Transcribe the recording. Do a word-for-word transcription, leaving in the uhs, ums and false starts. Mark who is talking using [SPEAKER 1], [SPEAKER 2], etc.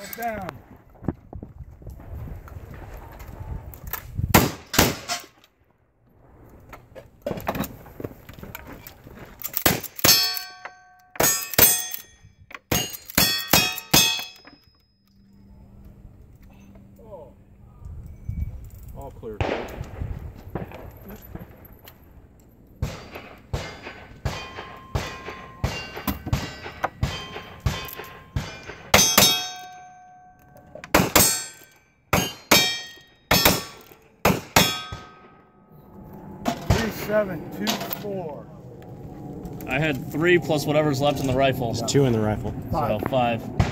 [SPEAKER 1] Put down.
[SPEAKER 2] Oh. All clear.
[SPEAKER 1] Seven, two, four.
[SPEAKER 3] I had three plus whatever's left in the rifle.
[SPEAKER 4] There's two in the rifle.
[SPEAKER 3] So five.